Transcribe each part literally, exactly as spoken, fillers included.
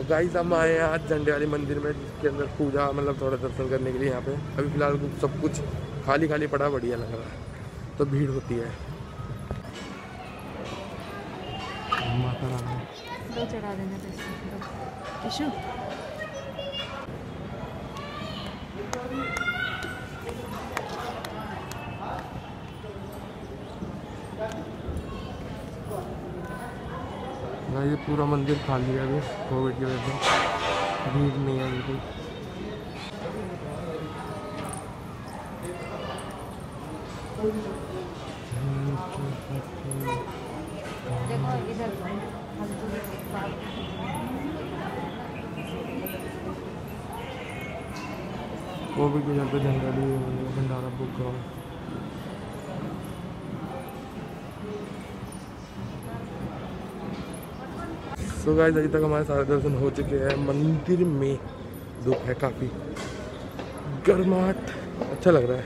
तो गाइस हम आए हैं आज झंडे वाली मंदिर में, जिसके अंदर पूजा मतलब थोड़ा दर्शन करने के लिए। यहाँ पे अभी फिलहाल सब कुछ खाली खाली पड़ा, बढ़िया लग रहा है, तो भीड़ होती है। माता रानी दो चढ़ा देना पैसे। ये पूरा मंदिर खाली है अभी कोविड की वजह से, भीड़ नहीं है बिल्कुल। कोविड की वजह से झंडा भंडारा बुक कराओ। सो गाइस अभी तक हमारे सारे दर्शन हो चुके हैं। मंदिर में धूप है काफ़ी, गर्माहट, अच्छा लग रहा है।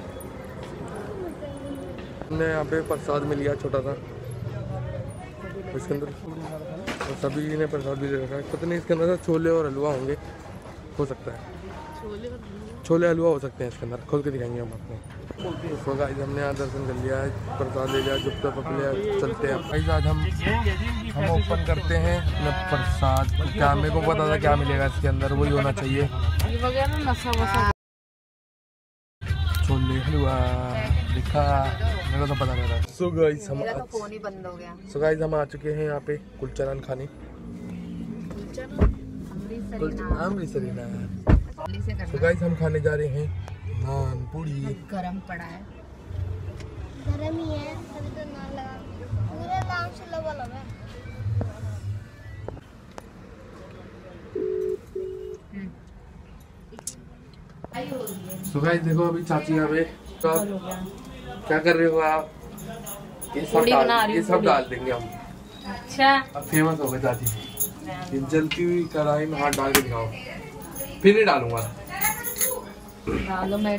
हमने यहाँ पे प्रसाद में लिया छोटा सा, इसके अंदर और सभी ने प्रसाद भी ले रखा है। पता नहीं इसके अंदर छोले और हलवा होंगे, हो सकता है छोले हलवा हो सकते हैं इसके अंदर, खोल के दिखाएंगे हम आपको। सो गाइस हमने यहाँ दर्शन कर लिया है, प्रसाद ले लिया, गुप्ता पक लिया, चलते हैं गाइस। आज हम हम ओपन करते हैं अपना प्रसाद। क्या मेरे को पता था क्या मिलेगा इसके अंदर, वही होना चाहिए, छोले हलवा दिखा, मेरे को तो पता नहीं था। सो गाइस हम बंद हो गया। सो गाइस हम आ चुके हैं यहाँ पे कुलचा नान खाने, अमृतसरी नान। तो गाइस हम खाने जा रहे हैं नान पूरी। गरम पड़ा है, गरम ही है, तभी तो नान लगा, पूरे नाम से लगा लगा। तो गाइस देखो अभी चाची यहाँ पे क्या कर रहे हो आप? ये सब डाल, ये सब डाल देंगे हम। अच्छा अब फेमस हो गए चाची। जलती हुई कढ़ाई में हाथ डाल के दिखाओ, फिर नहीं डालूंगा। डालो मैं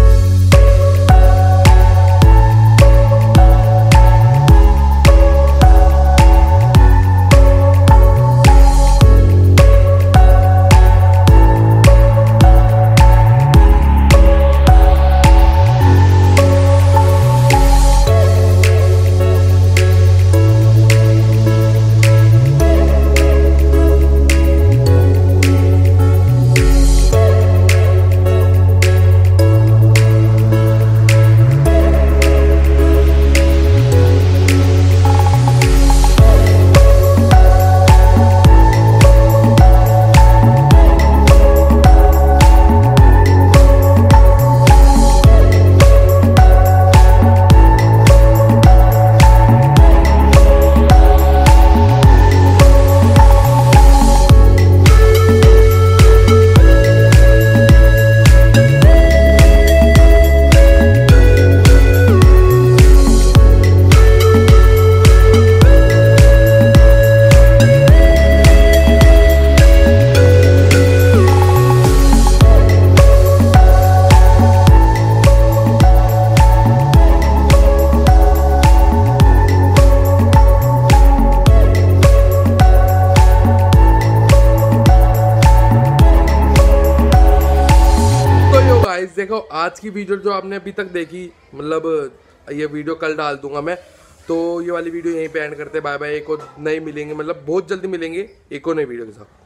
देखो आज की वीडियो जो आपने अभी तक देखी, मतलब ये वीडियो कल डाल दूंगा मैं, तो ये वाली वीडियो यहीं पे एंड करते हैं। Bye bye. एक और नई मिलेंगे, मतलब बहुत जल्दी मिलेंगे एक और नई वीडियो के साथ।